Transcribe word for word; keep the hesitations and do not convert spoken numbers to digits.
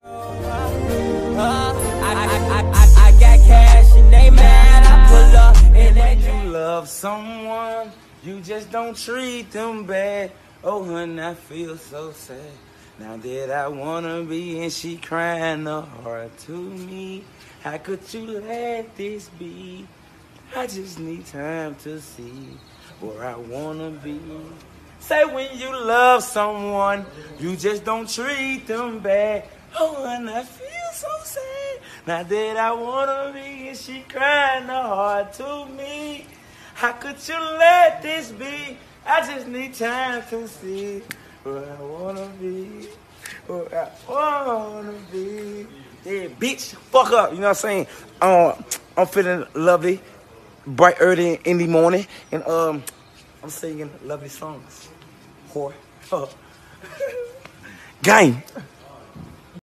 Uh, I, I, I, I got cash and they mad. I pull up and they you love someone, you just don't treat them bad. Oh, hun, I feel so sad. Now that I wanna be and she crying the heart to me. How could you let this be? I just need time to see where I wanna be. Say when you love someone, you just don't treat them bad. Oh, and I feel so sad. Now that I wanna be and she crying the heart to me. How could you let this be? I just need time to see where I wanna be. Where I wanna be. Yeah, bitch, fuck up. You know what I'm saying? Um, I'm feeling lovely, bright early in the morning, and um, I'm singing lovely songs. Whore. Gang.